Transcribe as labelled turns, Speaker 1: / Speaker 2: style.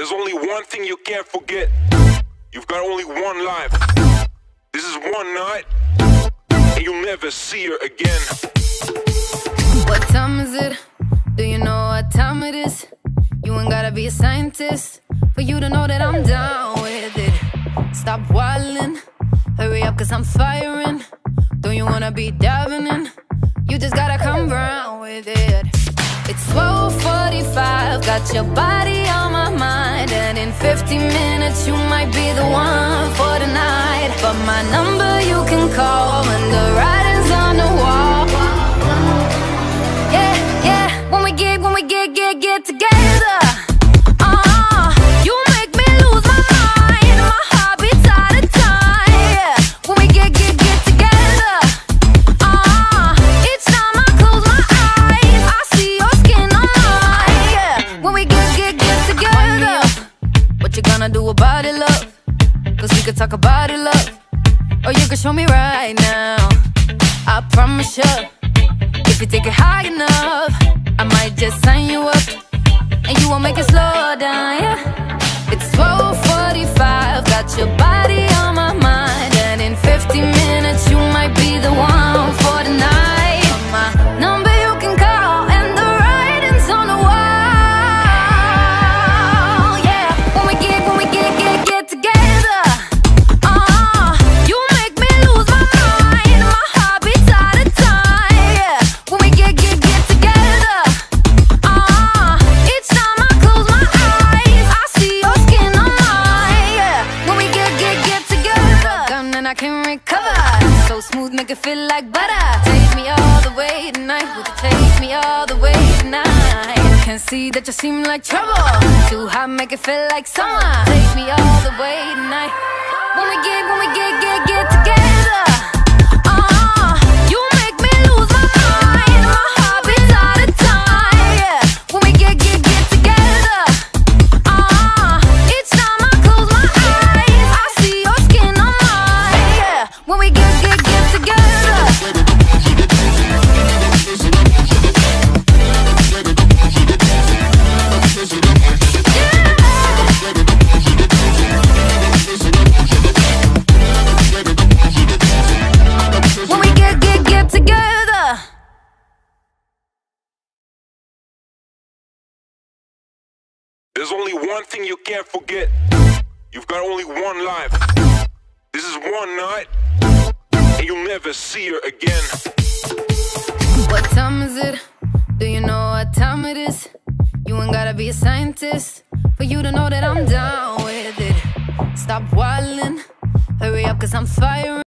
Speaker 1: There's only one thing you can't forget. You've got only one life. This is one night, and you'll never see her again.
Speaker 2: What time is it? Do you know what time it is? You ain't gotta be a scientist for you to know that I'm down with it. Stop wildin', hurry up 'cause I'm firing. Don't you wanna be diving in? You just gotta come round with it. It's 12:45, got your body on my mind, and in 50 minutes you might be the one for the night. But my number you can call when the writing's on the wall. Yeah, yeah, when we get together. You make me lose my mind, my heart beats out of time. Yeah, when we get together. Each time I close my eyes, I see your skin on mine. Yeah, when we get together. What you gonna do about it, love? 'Cause we could talk about it, love. Or you can show me right now. I promise you, if you take it high enough, I might just sign you up, and you won't make it slow down, yeah. It's 12:45, got your body on my mind, and in 50 minutes you might be the one for the night. My number you can call, and the writing's on the wall. Yeah, when we get together. You make me lose my mind, my heart beats out of time. Yeah, when we get together. Each time I close my eyes, I see your skin on mine. Yeah, when we get together. Gun and I can recover, so smooth, make it feel like butter. Take me all the way tonight, would you take me all the way tonight? Can see that you seem like trouble, too hot, make it feel like summer. Take me all the way tonight. When we get together. You make me lose my mind, my heart beats out of time. Yeah, when we get together. Each time I close my eyes, I see your skin on mine. Yeah, when we get together. When we get together.
Speaker 1: There's only one thing you can't forget. You've got only one life. This is one night, and you'll never see her again.
Speaker 2: What time is it? Do you know what time it is? You ain't gotta be a scientist for you to know that I'm down with it. Stop wildin', hurry up 'cause I'm firing.